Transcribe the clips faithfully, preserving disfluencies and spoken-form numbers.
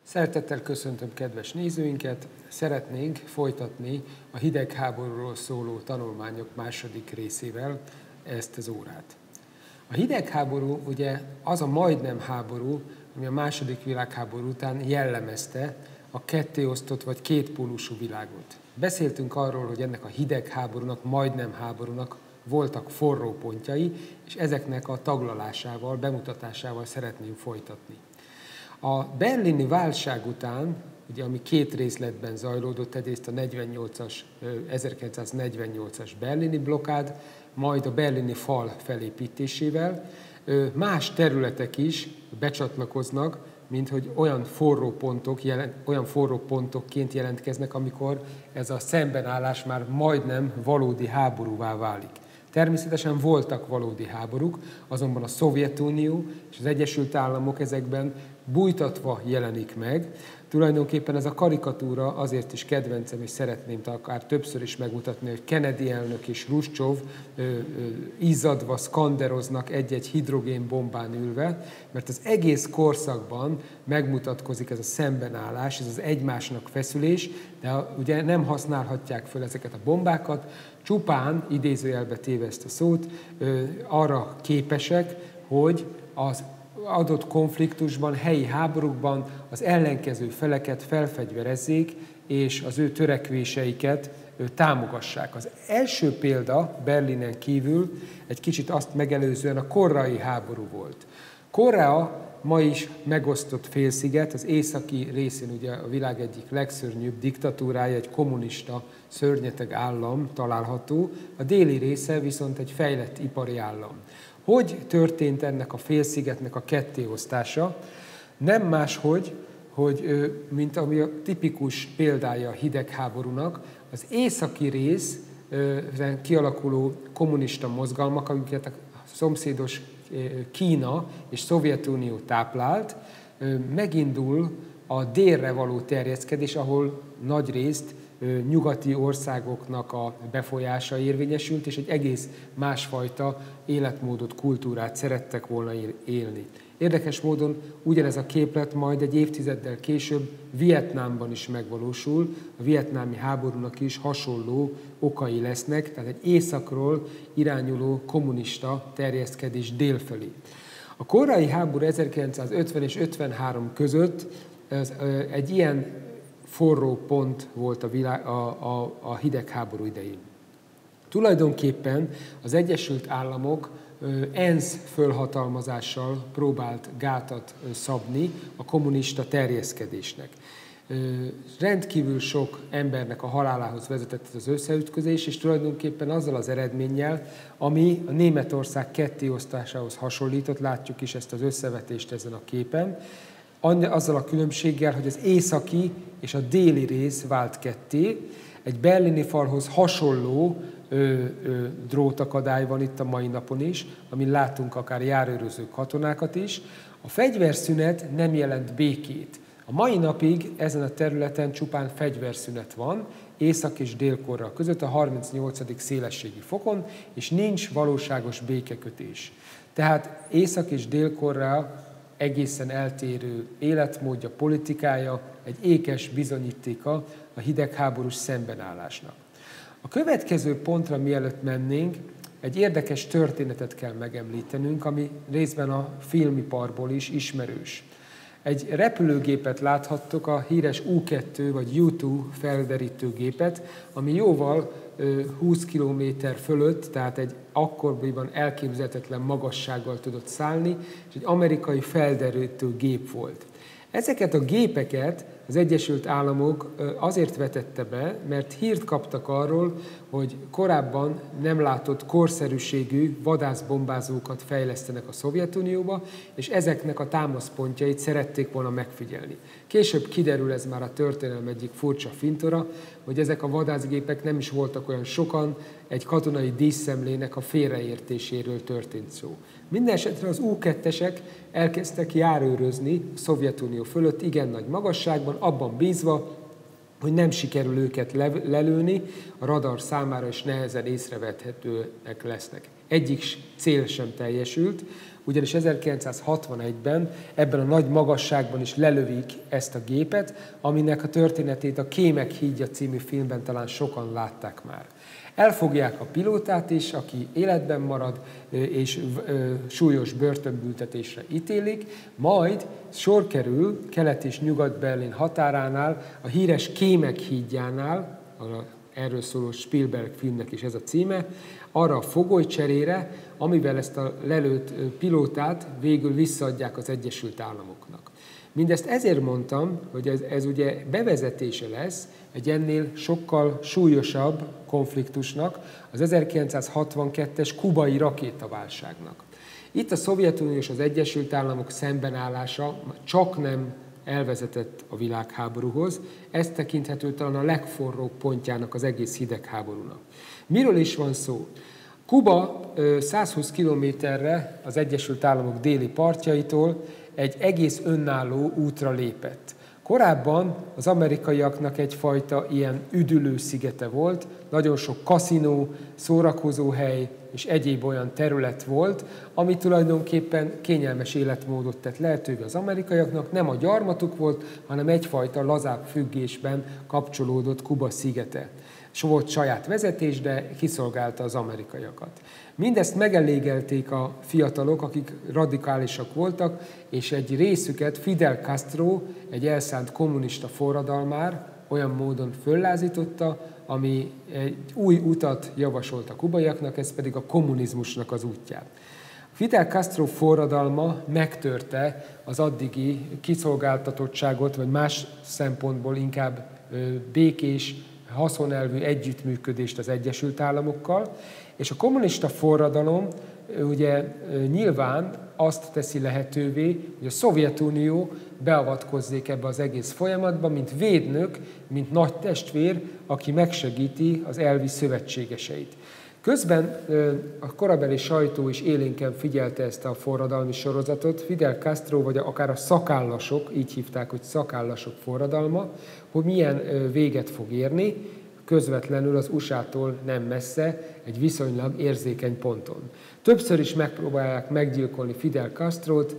Szeretettel köszöntöm kedves nézőinket! Szeretnénk folytatni a hidegháborúról szóló tanulmányok második részével ezt az órát. A hidegháború ugye az a majdnem háború, ami a második világháború után jellemezte a kettéosztott vagy kétpólusú világot. Beszéltünk arról, hogy ennek a hidegháborúnak, majdnem háborúnak voltak forró pontjai, és ezeknek a taglalásával, bemutatásával szeretném folytatni. A berlini válság után, ugye, ami két részletben zajlódott, egyrészt a ezerkilencszáznegyvennyolcas berlini blokkád, majd a berlini fal felépítésével más területek is becsatlakoznak, mint hogy olyan forró pontok, jelent, olyan forró pontokként jelentkeznek, amikor ez a szembenállás már majdnem valódi háborúvá válik. Természetesen voltak valódi háborúk, azonban a Szovjetunió és az Egyesült Államok ezekben bújtatva jelenik meg. Tulajdonképpen ez a karikatúra azért is kedvencem, és szeretném akár többször is megmutatni, hogy Kennedy elnök és Hruscsov izzadva szkanderoznak egy-egy hidrogénbombán ülve, mert az egész korszakban megmutatkozik ez a szembenállás, ez az egymásnak feszülés, de ugye nem használhatják föl ezeket a bombákat, csupán, idézőjelbe téve ezt a szót, arra képesek, hogy az adott konfliktusban, helyi háborúkban az ellenkező feleket felfegyverezzék, és az ő törekvéseiket támogassák. Az első példa Berlinen kívül egy kicsit azt megelőzően a koreai háború volt. Korea ma is megosztott félsziget, az északi részén ugye a világ egyik legszörnyűbb diktatúrája, egy kommunista szörnyeteg állam található, a déli része viszont egy fejlett ipari állam. Hogy történt ennek a félszigetnek a kettéosztása? Nem máshogy, hogy, mint ami a tipikus példája a hidegháborúnak, az északi rész kialakuló kommunista mozgalmak, amiket a szomszédos Kína és Szovjetunió táplált, megindul a délre való terjeszkedés, ahol nagyrészt nyugati országoknak a befolyása érvényesült, és egy egész másfajta életmódot, kultúrát szerettek volna élni. Érdekes módon ugyanez a képlet majd egy évtizeddel később Vietnámban is megvalósul, a vietnámi háborúnak is hasonló okai lesznek, tehát egy északról irányuló kommunista terjeszkedés délfelé. A koreai háború ezerkilencszázötven és ötvenhárom között ez egy ilyen forró pont volt a, világ, a, a, a hidegháború idején. Tulajdonképpen az Egyesült Államok ENSZ fölhatalmazással próbált gátat szabni a kommunista terjeszkedésnek. Rendkívül sok embernek a halálához vezetett ez az összeütközés, és tulajdonképpen azzal az eredménnyel, ami a Németország kettéosztásához hasonlított, látjuk is ezt az összevetést ezen a képen, azzal a különbséggel, hogy az északi és a déli rész vált ketté. Egy berlini falhoz hasonló ö, ö, drótakadály van itt a mai napon is, amin látunk akár járőröző katonákat is. A fegyverszünet nem jelent békét. A mai napig ezen a területen csupán fegyverszünet van, Észak- és Dél-Korea között a harmincnyolcadik szélességi fokon, és nincs valóságos békekötés. Tehát Észak- és Dél-Korea egészen eltérő életmódja, politikája, egy ékes bizonyítéka a hidegháborús szembenállásnak. A következő pontra, mielőtt mennénk, egy érdekes történetet kell megemlítenünk, ami részben a filmiparból is ismerős. Egy repülőgépet láthattok, a híres U kettő vagy U kettő felderítőgépet, ami jóval húsz kilométer fölött, tehát egy akkoriban elképzelhetetlen magassággal tudott szállni, és egy amerikai felderítő gép volt. Ezeket a gépeket az Egyesült Államok azért vetette be, mert hírt kaptak arról, hogy korábban nem látott korszerűségű vadászbombázókat fejlesztenek a Szovjetunióba, és ezeknek a támaszpontjait szerették volna megfigyelni. Később kiderül, ez már a történelem egyik furcsa fintora, hogy ezek a vadászgépek nem is voltak olyan sokan, egy katonai díszszemlének a félreértéséről történt szó. Mindenesetre az U kettesek elkezdtek járőrözni a Szovjetunió fölött igen nagy magasságban, abban bízva, hogy nem sikerül őket lelőni, a radar számára is nehezen észrevehetőek lesznek. egyik cél sem teljesült, ugyanis ezerkilencszázhatvanegyben ebben a nagy magasságban is lelövik ezt a gépet, aminek a történetét a Kémek hídja című filmben talán sokan látták már. Elfogják a pilótát is, aki életben marad, és súlyos börtönbüntetésre ítélik, majd sor kerül Kelet- és Nyugat-Berlin határánál, a híres Kémek hídjánál, erről szóló Spielberg filmnek is ez a címe, arra a fogolycserére, amivel ezt a lelőtt pilótát végül visszaadják az Egyesült Államoknak. Mindezt ezért mondtam, hogy ez, ez ugye bevezetése lesz egy ennél sokkal súlyosabb konfliktusnak, az ezerkilencszázhatvankettes kubai rakétaválságnak. Itt a Szovjetunió és az Egyesült Államok szembenállása csak nem elvezetett a világháborúhoz, ez tekinthető talán a legforróbb pontjának az egész hidegháborúnak. Miről is van szó? Kuba százhúsz kilométerre az Egyesült Államok déli partjaitól egy egész önálló útra lépett. Korábban az amerikaiaknak egyfajta ilyen üdülő szigete volt, nagyon sok kaszinó, szórakozóhely és egyéb olyan terület volt, ami tulajdonképpen kényelmes életmódot tett lehetővé az amerikaiaknak, nem a gyarmatuk volt, hanem egyfajta lazább függésben kapcsolódott Kuba szigete. S volt saját vezetés, de kiszolgálta az amerikaiakat. Mindezt megelégelték a fiatalok, akik radikálisak voltak, és egy részüket Fidel Castro, egy elszánt kommunista forradalmár olyan módon föllázította, ami egy új utat javasolt a kubaiaknak, ez pedig a kommunizmusnak az útját. Fidel Castro forradalma megtörte az addigi kiszolgáltatottságot, vagy más szempontból inkább békés, haszonelvű együttműködést az Egyesült Államokkal, és a kommunista forradalom ugye nyilván azt teszi lehetővé, hogy a Szovjetunió beavatkozzék ebbe az egész folyamatba, mint védnök, mint nagy testvér, aki megsegíti az elvi szövetségeseit. Közben a korabeli sajtó is élénken figyelte ezt a forradalmi sorozatot, Fidel Castro, vagy akár a szakállasok, így hívták, hogy szakállasok forradalma, hogy milyen véget fog érni, közvetlenül az u es á-tól nem messze, egy viszonylag érzékeny ponton. Többször is megpróbálják meggyilkolni Fidel Castrót,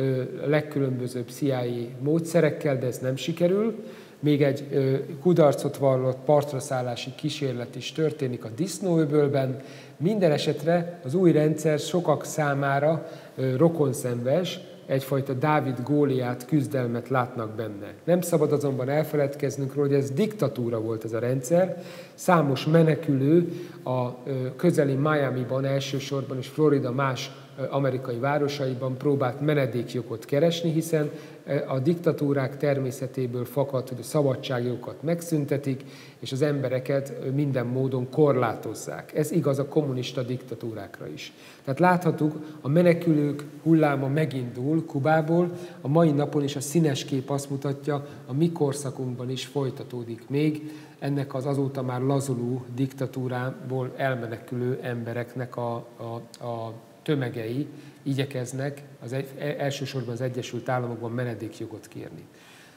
a legkülönbözőbb cé i á módszerekkel, de ez nem sikerül. Még egy kudarcot vallott partraszállási kísérlet is történik a Disznóöbölben. Minden esetre az új rendszer sokak számára rokonszenves, egyfajta Dávid Góliát küzdelmet látnak benne. Nem szabad azonban elfeledkeznünk róla, hogy ez diktatúra volt ez a rendszer. Számos menekülő a közeli Miamiban elsősorban és Florida más amerikai városaiban próbált menedékjogot keresni, hiszen a diktatúrák természetéből fakad, hogy a szabadságjogokat megszüntetik, és az embereket minden módon korlátozzák. Ez igaz a kommunista diktatúrákra is. Tehát láthatjuk, a menekülők hulláma megindul Kubából, a mai napon is a színes kép azt mutatja, a mi korszakunkban is folytatódik még ennek az azóta már lazuló diktatúrából elmenekülő embereknek a, a, a tömegei igyekeznek az egy, elsősorban az Egyesült Államokban menedékjogot kérni.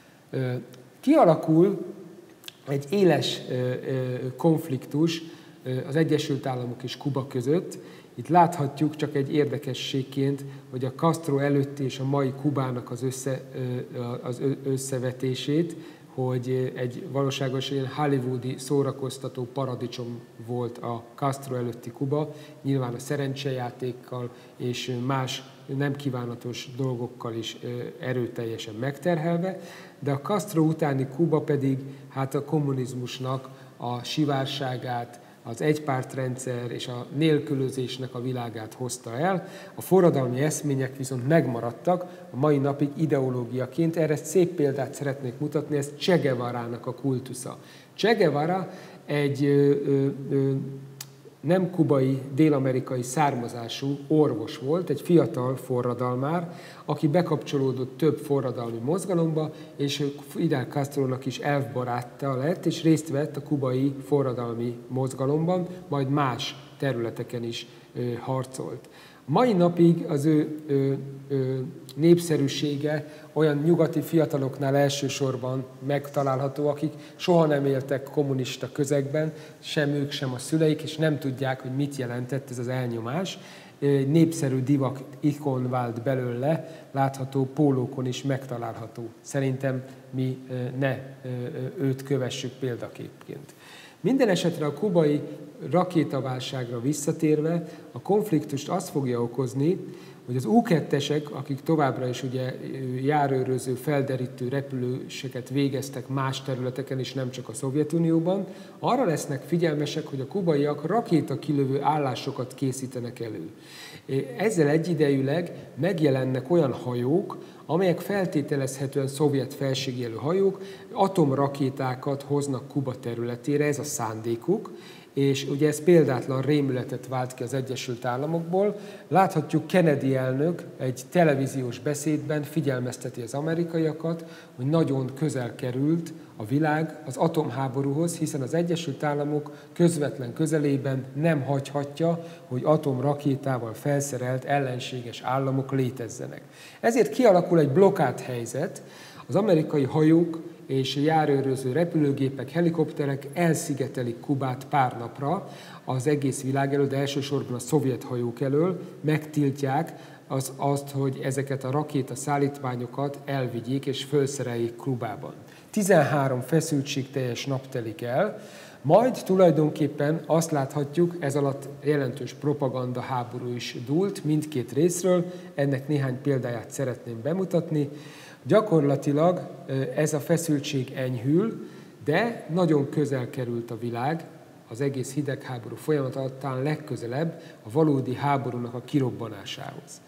Kialakul egy éles konfliktus az Egyesült Államok és Kuba között. Itt láthatjuk csak egy érdekességként, hogy a Castro előtti és a mai Kubának az, össze, az összevetését, hogy egy valóságos ilyen hollywoodi szórakoztató paradicsom volt a Castro előtti Kuba, nyilván a szerencsejátékkal és más nem kívánatos dolgokkal is erőteljesen megterhelve, de a Castro utáni Kuba pedig hát a kommunizmusnak a sivárságát, az egypártrendszer és a nélkülözésnek a világát hozta el. A forradalmi eszmények viszont megmaradtak a mai napig ideológiaként. Erre szép példát szeretnék mutatni, ez Che Guevarának a kultusza. Che Guevara egy ö, ö, nem kubai, dél-amerikai származású orvos volt, egy fiatal forradalmár, aki bekapcsolódott több forradalmi mozgalomba, és Fidel Castrónak is elfbarátta lett, és részt vett a kubai forradalmi mozgalomban, majd más területeken is harcolt. Mai napig az ő, ő, ő népszerűsége olyan nyugati fiataloknál elsősorban megtalálható, akik soha nem éltek kommunista közegben, sem ők, sem a szüleik, és nem tudják, hogy mit jelentett ez az elnyomás. Népszerű divat ikon vált belőle, látható pólókon is megtalálható. Szerintem mi ne őt kövessük példaképként. Minden esetre a kubai rakétaválságra visszatérve, a konfliktust azt fogja okozni, hogy az U kettesek, akik továbbra is ugye járőröző, felderítő repüléseket végeztek más területeken is, nem csak a Szovjetunióban, arra lesznek figyelmesek, hogy a kubaiak rakétakilövő állásokat készítenek elő. Ezzel egyidejűleg megjelennek olyan hajók, amelyek feltételezhetően szovjet felségjelű hajók, atomrakétákat hoznak Kuba területére, ez a szándékuk, és ugye ez példátlan rémületet vált ki az Egyesült Államokból. Láthatjuk, Kennedy elnök egy televíziós beszédben figyelmezteti az amerikaiakat, hogy nagyon közel került a világ az atomháborúhoz, hiszen az Egyesült Államok közvetlen közelében nem hagyhatja, hogy atomrakétával felszerelt ellenséges államok létezzenek. Ezért kialakul egy blokádhelyzet, az amerikai hajók és járőröző repülőgépek, helikopterek elszigetelik Kubát pár napra az egész világ elől, de elsősorban a szovjet hajók elől, megtiltják az, azt, hogy ezeket a rakéta szállítmányokat elvigyék és felszereljék Kubában. tizenhárom feszültségteljes nap telik el, majd tulajdonképpen azt láthatjuk, ez alatt jelentős propaganda háború is dúlt mindkét részről, ennek néhány példáját szeretném bemutatni. Gyakorlatilag ez a feszültség enyhül, de nagyon közel került a világ az egész hidegháború folyamatán legközelebb a valódi háborúnak a kirobbanásához.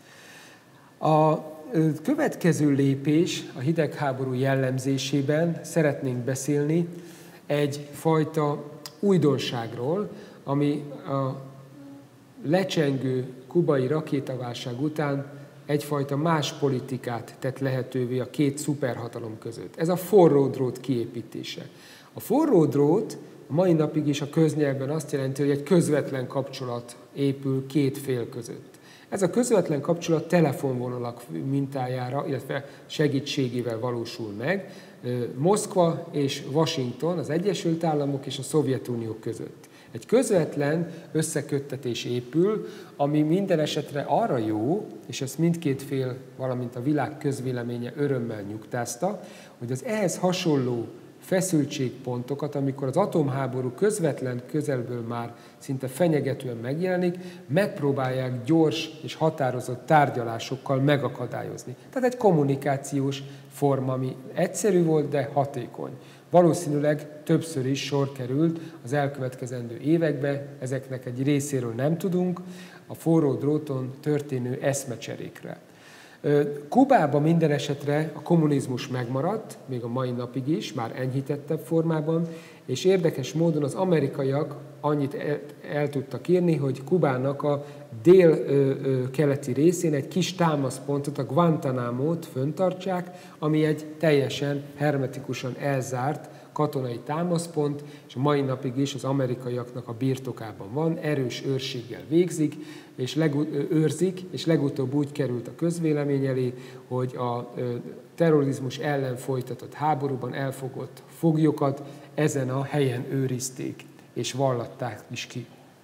A következő lépés a hidegháború jellemzésében szeretnénk beszélni egyfajta újdonságról, ami a lecsengő kubai rakétaválság után egyfajta más politikát tett lehetővé a két szuperhatalom között. Ez a forró drót kiépítése. A forró drót mai napig is a köznyelvben azt jelenti, hogy egy közvetlen kapcsolat épül két fél között. Ez a közvetlen kapcsolat telefonvonalak mintájára, illetve segítségével valósul meg Moszkva és Washington, az Egyesült Államok és a Szovjetunió között. Egy közvetlen összeköttetés épül, ami minden esetre arra jó, és ezt mindkét fél, valamint a világ közvéleménye örömmel nyugtázta, hogy az ehhez hasonló feszültségpontokat, amikor az atomháború közvetlen közelből már szinte fenyegetően megjelenik, megpróbálják gyors és határozott tárgyalásokkal megakadályozni. Tehát egy kommunikációs forma, ami egyszerű volt, de hatékony. Valószínűleg többször is sor került az elkövetkezendő években, ezeknek egy részéről nem tudunk, a forró dróton történő eszmecserékre. Kubában minden esetre a kommunizmus megmaradt, még a mai napig is, már enyhítettebb formában, és érdekes módon az amerikaiak annyit el, el tudtak írni, hogy Kubának a dél-keleti részén egy kis támaszpontot, a Guantánamót föntartsák, ami egy teljesen hermetikusan elzárt katonai támaszpont, és a mai napig is az amerikaiaknak a birtokában van, erős őrséggel végzik, és legu- őrzik, és legutóbb úgy került a közvélemény elé, hogy a terrorizmus ellen folytatott háborúban elfogott foglyokat ezen a helyen őrizték, és vallatták is ki.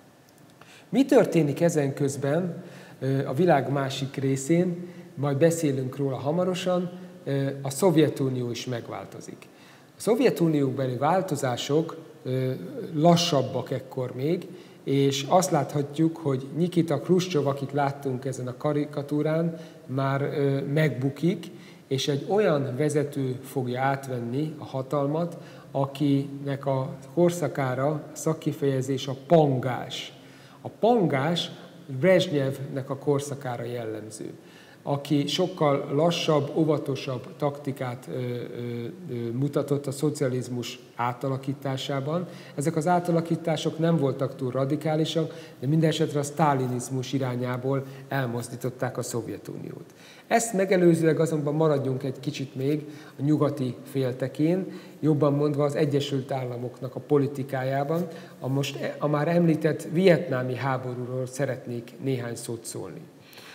Mi történik ezen közben a világ másik részén, majd beszélünk róla hamarosan, a Szovjetunió is megváltozik. A Szovjetunióbeli változások lassabbak ekkor még, és azt láthatjuk, hogy Nikita Hruscsov, akit láttunk ezen a karikatúrán, már megbukik, és egy olyan vezető fogja átvenni a hatalmat, akinek a korszakára szakkifejezés a pangás. A pangás Brezsnyevnek a korszakára jellemző, aki sokkal lassabb, óvatosabb taktikát ö, ö, mutatott a szocializmus átalakításában. Ezek az átalakítások nem voltak túl radikálisak, de minden esetre a sztálinizmus irányából elmozdították a Szovjetuniót. Ezt megelőzőleg azonban maradjunk egy kicsit még a nyugati féltekén, jobban mondva az Egyesült Államoknak a politikájában. A most a már említett vietnámi háborúról szeretnék néhány szót szólni.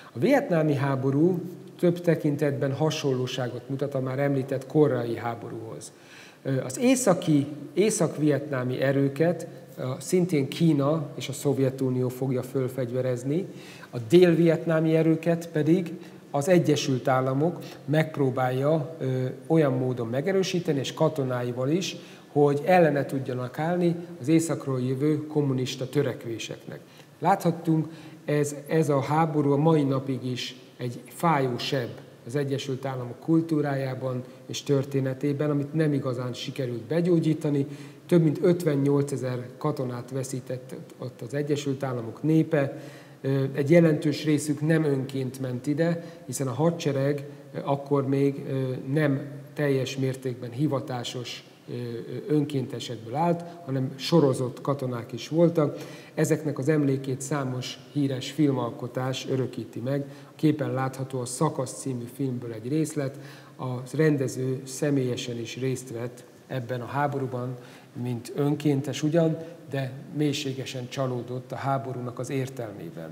A vietnámi háború több tekintetben hasonlóságot mutat a már említett koreai háborúhoz. Az északi, észak-vietnámi erőket szintén Kína és a Szovjetunió fogja fölfegyverezni, a dél-vietnámi erőket pedig az Egyesült Államok megpróbálja ö, olyan módon megerősíteni, és katonáival is, hogy ellene tudjanak állni az északról jövő kommunista törekvéseknek. Láthattunk, ez, ez a háború a mai napig is egy fájó seb az Egyesült Államok kultúrájában és történetében, amit nem igazán sikerült begyógyítani. Több mint ötvennyolcezer katonát veszített ott az Egyesült Államok népe. Egy jelentős részük nem önként ment ide, hiszen a hadsereg akkor még nem teljes mértékben hivatásos önkéntesekből állt, hanem sorozott katonák is voltak. Ezeknek az emlékét számos híres filmalkotás örökíti meg. A képen látható a Szakasz című filmből egy részlet. A rendező személyesen is részt vett ebben a háborúban, mint önkéntes ugyan, de mélységesen csalódott a háborúnak az értelmében.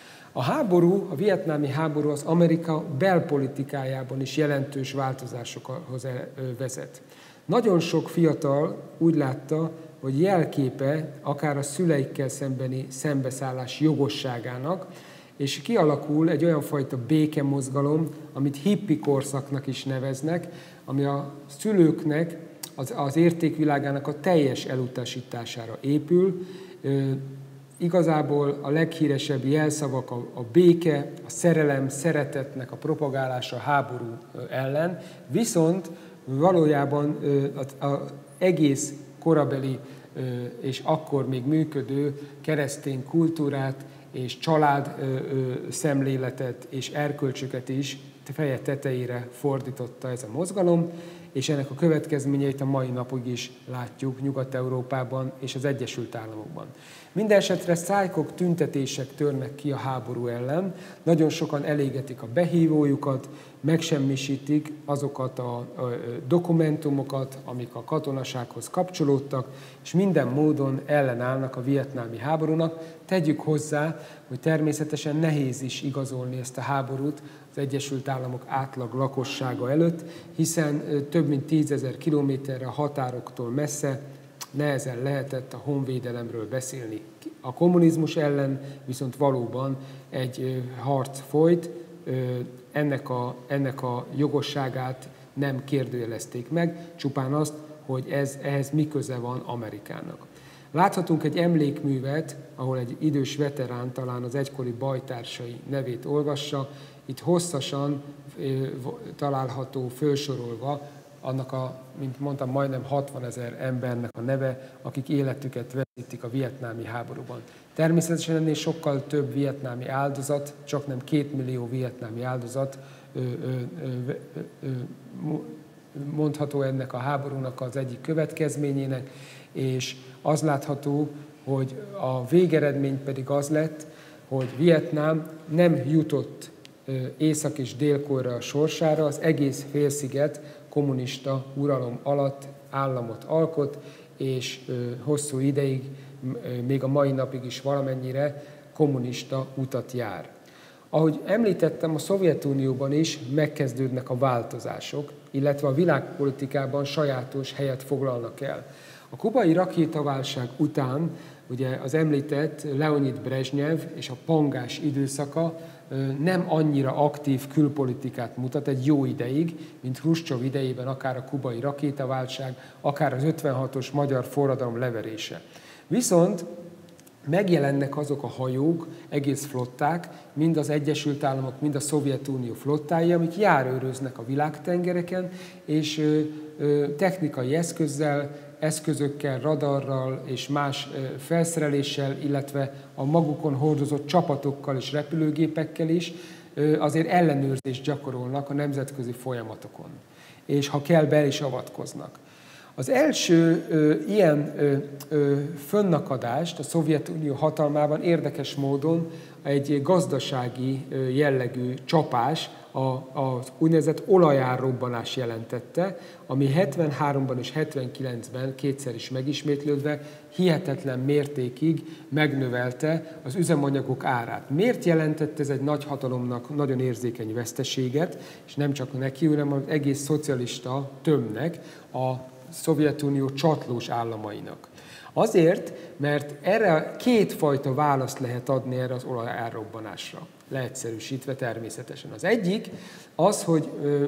A háború, a vietnámi háború az Amerika belpolitikájában is jelentős változásokhoz vezet. Nagyon sok fiatal úgy látta, hogy jelképe akár a szüleikkel szembeni szembeszállás jogosságának, és kialakul egy olyan fajta békemozgalom, amit hippi korszaknak is neveznek, ami a szülőknek az, az értékvilágának a teljes elutasítására épül. E, igazából a leghíresebb jelszavak a, a béke, a szerelem, szeretetnek a propagálása a háború ellen, viszont valójában az egész korabeli és akkor még működő keresztény kultúrát és család szemléletet és erkölcsöket is feje tetejére fordította ez a mozgalom, és ennek a következményeit a mai napig is látjuk Nyugat-Európában és az Egyesült Államokban. Mindenesetre sztrájkok, tüntetések törnek ki a háború ellen, nagyon sokan elégetik a behívójukat, megsemmisítik azokat a dokumentumokat, amik a katonasághoz kapcsolódtak, és minden módon ellenállnak a vietnámi háborúnak. Tegyük hozzá, hogy természetesen nehéz is igazolni ezt a háborút az Egyesült Államok átlag lakossága előtt, hiszen több mint tízezer kilométerre a határoktól messze nehezen lehetett a honvédelemről beszélni. A kommunizmus ellen viszont valóban egy harc folyt, ennek a, ennek a jogosságát nem kérdőjelezték meg, csupán azt, hogy ez, ehhez mi köze van Amerikának. Láthatunk egy emlékművet, ahol egy idős veterán talán az egykori bajtársai nevét olvassa, itt hosszasan található fölsorolva annak a, mint mondtam, majdnem hatvanezer embernek a neve, akik életüket veszítik a vietnámi háborúban. Természetesen ennél sokkal több vietnámi áldozat, csak nem két millió vietnámi áldozat ö, ö, ö, ö, mondható ennek a háborúnak az egyik következményének, és az látható, hogy a végeredmény pedig az lett, hogy Vietnám nem jutott Észak- és Dél-Korea sorsára, az egész félsziget kommunista uralom alatt államot alkot, és hosszú ideig, még a mai napig is valamennyire kommunista utat jár. Ahogy említettem, a Szovjetunióban is megkezdődnek a változások, illetve a világpolitikában sajátos helyet foglalnak el. A kubai rakétaválság után ugye az említett Leonid Brezsnyev és a pangás időszaka nem annyira aktív külpolitikát mutat egy jó ideig, mint Hruscsov idejében akár a kubai rakétaválság, akár az ötvenhatos magyar forradalom leverése. Viszont megjelennek azok a hajók, egész flották, mind az Egyesült Államok, mind a Szovjetunió flottái, amik járőröznek a világtengereken, és ö, ö, technikai eszközzel, eszközökkel, radarral és más felszereléssel, illetve a magukon hordozott csapatokkal és repülőgépekkel is azért ellenőrzést gyakorolnak a nemzetközi folyamatokon. És ha kell, be is avatkoznak. Az első ö, ilyen ö, ö, fönnakadást a Szovjetunió hatalmában érdekes módon egy gazdasági ö, jellegű csapás, az úgynevezett olajárrobbanás jelentette, ami hetvenháromban és hetvenkilencben kétszer is megismétlődve hihetetlen mértékig megnövelte az üzemanyagok árát. Miért jelentett ez egy nagyhatalomnak nagyon érzékeny veszteséget, és nem csak neki, hanem az egész szocialista tömbnek, a Szovjetunió csatlós államainak? Azért, mert erre kétfajta választ lehet adni erre az olajárrobbanásra, leegyszerűsítve természetesen. Az egyik az, hogy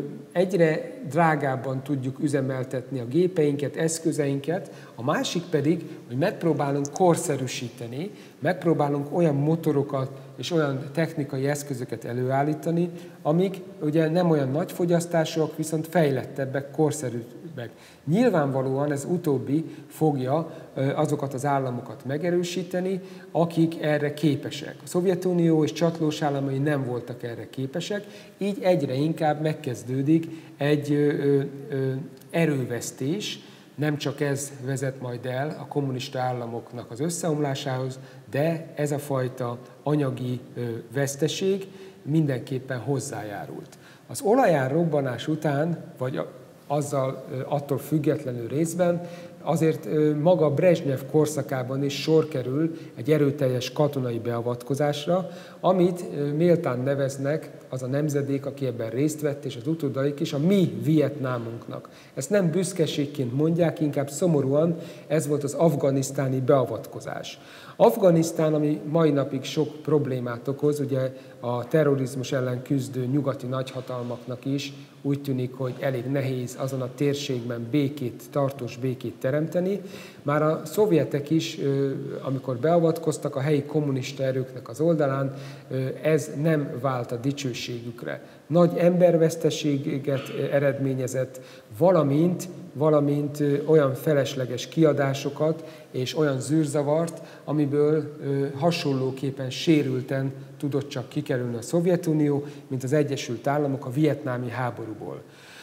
egyre drágábban tudjuk üzemeltetni a gépeinket, eszközeinket, a másik pedig, hogy megpróbálunk korszerűsíteni, megpróbálunk olyan motorokat és olyan technikai eszközöket előállítani, amik ugye nem olyan nagy fogyasztásúak, viszont fejlettebbek, korszerűbbek. Nyilvánvalóan ez utóbbi fogja azokat az államokat megerősíteni, akik erre képesek. A Szovjetunió és csatlós államai nem voltak erre képesek, így egyre inkább megkezdődik egy ö, ö, erővesztés. Nem csak ez vezet majd el a kommunista államoknak az összeomlásához, de ez a fajta anyagi ö, veszteség mindenképpen hozzájárult. Az olajárrobbanás után, vagy azzal attól függetlenül részben, azért maga Brezsnyev korszakában is sor kerül egy erőteljes katonai beavatkozásra, amit méltán neveznek az a nemzedék, aki ebben részt vett, és az utódaik is, a mi Vietnámunknak. Ezt nem büszkeségként mondják, inkább szomorúan ez volt az afganisztáni beavatkozás. Afganisztán, ami mai napig sok problémát okoz, ugye a terrorizmus ellen küzdő nyugati nagyhatalmaknak is úgy tűnik, hogy elég nehéz azon a térségben békét, tartós békét teremteni. Már a szovjetek is, amikor beavatkoztak a helyi kommunista erőknek az oldalán, ez nem vált a dicsőségükre. Nagy emberveszteséget eredményezett, valamint, valamint olyan felesleges kiadásokat és olyan zűrzavart, amiből hasonlóképpen sérülten tudott csak kikerülni a Szovjetunió, mint az Egyesült Államok a vietnámi háborúból.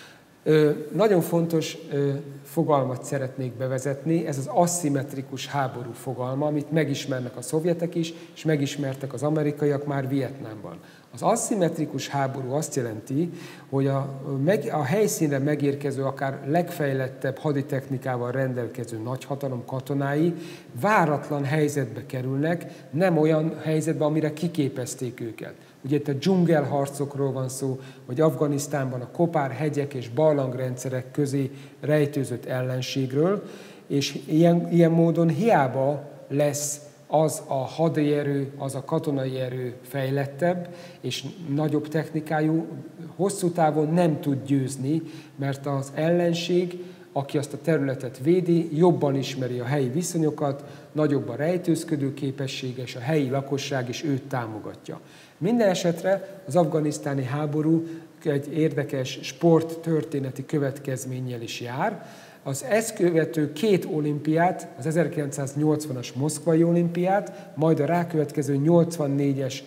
Nagyon fontos fogalmat szeretnék bevezetni, ez az aszimmetrikus háború fogalma, amit megismernek a szovjetek is, és megismertek az amerikaiak már Vietnámban. Az aszimmetrikus háború azt jelenti, hogy a, a helyszínre megérkező, akár legfejlettebb haditechnikával rendelkező nagyhatalom katonái váratlan helyzetbe kerülnek, nem olyan helyzetbe, amire kiképezték őket. Ugye itt a dzsungelharcokról van szó, vagy Afganisztánban a kopár hegyek és barlangrendszerek közé rejtőzött ellenségről, és ilyen, ilyen módon hiába lesz az a hadierő, az a katonai erő fejlettebb és nagyobb technikájú, hosszú távon nem tud győzni, mert az ellenség, aki azt a területet védi, jobban ismeri a helyi viszonyokat, nagyobb a rejtőzködő képessége, és a helyi lakosság is őt támogatja. Minden esetre az afganisztáni háború egy érdekes sporttörténeti következménnyel is jár. Az ezt követő két olimpiát, az ezerkilencszáznyolcvanas moszkvai olimpiát, majd a rákövetkező nyolcvannégyes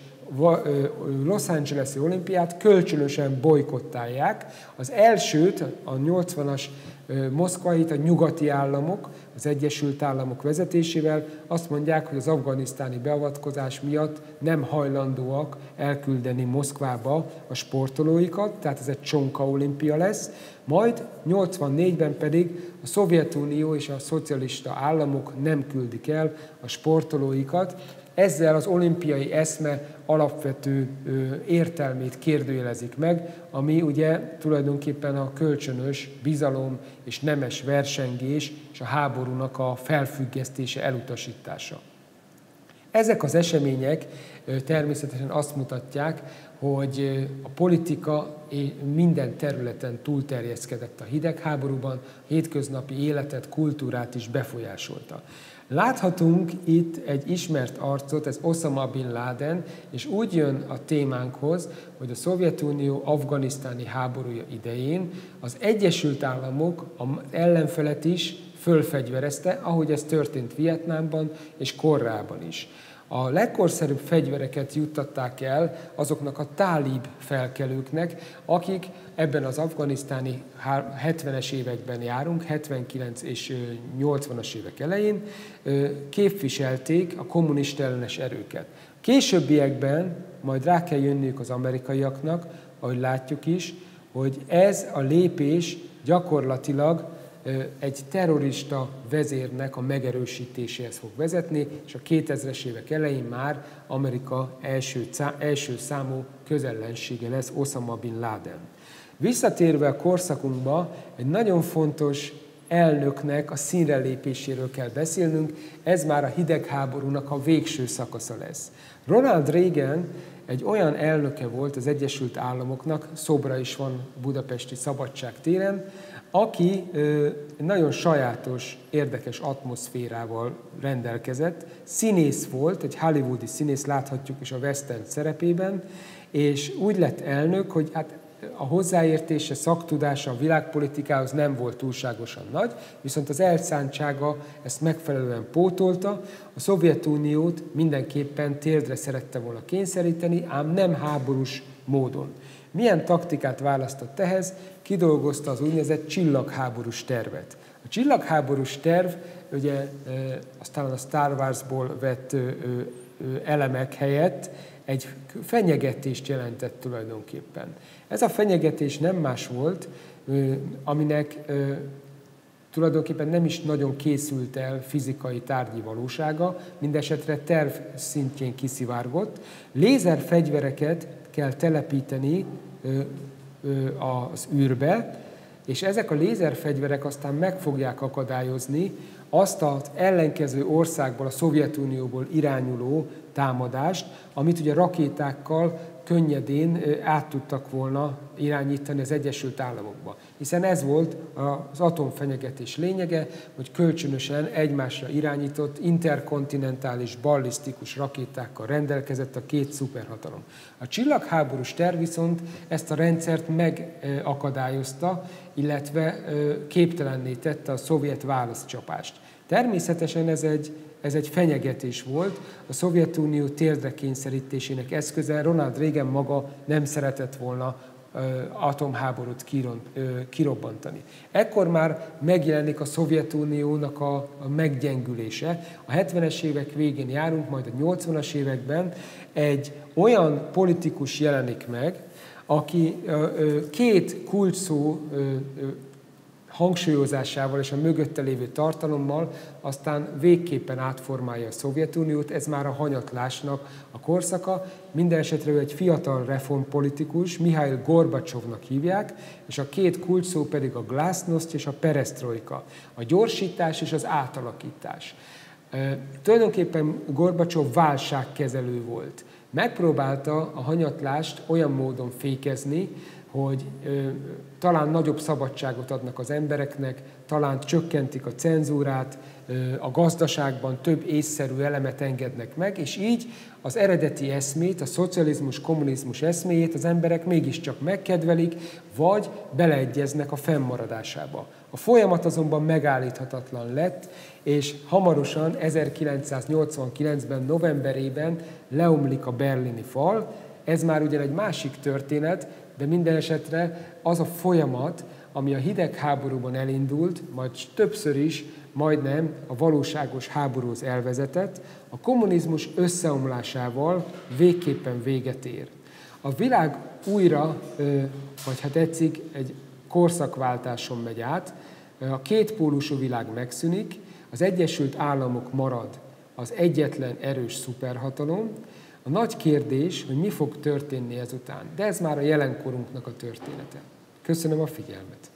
Los Angeles-i olimpiát kölcsönösen bojkottálják. Az elsőt, a nyolcvanas moszkvait a nyugati államok, az Egyesült Államok vezetésével azt mondják, hogy az afganisztáni beavatkozás miatt nem hajlandóak elküldeni Moszkvába a sportolóikat, tehát ez egy csonka olimpia lesz, majd nyolcvannégyben pedig a Szovjetunió és a szocialista államok nem küldik el a sportolóikat. Ezzel az olimpiai eszme alapvető értelmét kérdőjelezik meg, ami ugye tulajdonképpen a kölcsönös bizalom és nemes versengés és a háborúnak a felfüggesztése, elutasítása. Ezek az események természetesen azt mutatják, hogy a politika minden területen túlterjeszkedett a hidegháborúban, a hétköznapi életet, kultúrát is befolyásolta. Láthatunk itt egy ismert arcot, ez Osama Bin Laden, és úgy jön a témánkhoz, hogy a Szovjetunió afganisztáni háborúja idején az Egyesült Államok az ellenfelet is fölfegyverezte, ahogy ez történt Vietnámban és Koreában is. A legkorszerűbb fegyvereket juttatták el azoknak a tálib felkelőknek, akik ebben az afganisztáni hetvenes években járunk, hetvenkilenc és nyolcvanas évek elején képviselték a kommunista ellenes erőket. Későbbiekben majd rá kell jönniük az amerikaiaknak, ahogy látjuk is, hogy ez a lépés gyakorlatilag egy terrorista vezérnek a megerősítéséhez fog vezetni, és a kétezres évek elején már Amerika első, első számú közellensége lesz Osama Bin Laden. Visszatérve a korszakunkba, egy nagyon fontos elnöknek a színre lépéséről kell beszélnünk, ez már a hidegháborúnak a végső szakasza lesz. Ronald Reagan egy olyan elnöke volt az Egyesült Államoknak, szobra is van budapesti Szabadság téren, aki nagyon sajátos, érdekes atmoszférával rendelkezett, színész volt, egy hollywoodi színész, láthatjuk is a western szerepében, és úgy lett elnök, hogy hát a hozzáértése, szaktudása a világpolitikához nem volt túlságosan nagy, viszont az elszántsága ezt megfelelően pótolta. A Szovjetuniót mindenképpen térdre szerette volna kényszeríteni, ám nem háborús módon. Milyen taktikát választott ehhez? Kidolgozta az úgynevezett csillagháborús tervet. A csillagháborús terv, ugye aztán a Star Warsból vett elemek helyett egy fenyegetést jelentett tulajdonképpen. Ez a fenyegetés nem más volt, aminek tulajdonképpen nem is nagyon készült el fizikai tárgyi valósága, mindesetre terv szintjén kiszivárgott. Lézerfegyvereket kell telepíteni az űrbe, és ezek a lézerfegyverek aztán meg fogják akadályozni azt az ellenkező országból, a Szovjetunióból irányuló támadást, amit ugye rakétákkal könnyedén át tudtak volna irányítani az Egyesült Államokba. Hiszen ez volt az atomfenyegetés lényege, hogy kölcsönösen egymásra irányított interkontinentális ballisztikus rakétákkal rendelkezett a két szuperhatalom. A csillagháborús terv viszont ezt a rendszert megakadályozta, illetve képtelenné tette a szovjet válaszcsapást. Természetesen ez egy Ez egy fenyegetés volt, a Szovjetunió térdre kényszerítésének eszköze. Ronald Reagan maga nem szeretett volna atomháborút kirobbantani. Ekkor már megjelenik a Szovjetuniónak a, a meggyengülése. A hetvenes évek végén járunk, majd a nyolcvanas években egy olyan politikus jelenik meg, aki két kulcsszó hangsúlyozásával és a mögötte lévő tartalommal aztán végképpen átformálja a Szovjetuniót, ez már a hanyatlásnak a korszaka. Minden esetre ő egy fiatal reformpolitikus, Mihail Gorbacsovnak hívják, és a két kulcsszó pedig a glasznost és a peresztrojka, a gyorsítás és az átalakítás. E, tulajdonképpen Gorbacsov válságkezelő volt. Megpróbálta a hanyatlást olyan módon fékezni, hogy ö, talán nagyobb szabadságot adnak az embereknek, talán csökkentik a cenzúrát, ö, a gazdaságban több észszerű elemet engednek meg, és így az eredeti eszmét, a szocializmus, kommunizmus eszméjét az emberek mégiscsak megkedvelik, vagy beleegyeznek a fennmaradásába. A folyamat azonban megállíthatatlan lett, és hamarosan ezerkilencszáznyolcvankilencben novemberében leomlik a berlini fal. Ez már ugyan egy másik történet, de minden esetre az a folyamat, ami a hidegháborúban elindult, majd többször is majdnem a valóságos háborúhoz elvezetett, a kommunizmus összeomlásával végképpen véget ér. A világ újra, vagy ha tetszik, egy korszakváltáson megy át, a kétpólusú világ megszűnik, az Egyesült Államok marad az egyetlen erős szuperhatalom. A nagy kérdés, hogy mi fog történni ezután, de ez már a jelenkorunknak a története. Köszönöm a figyelmet!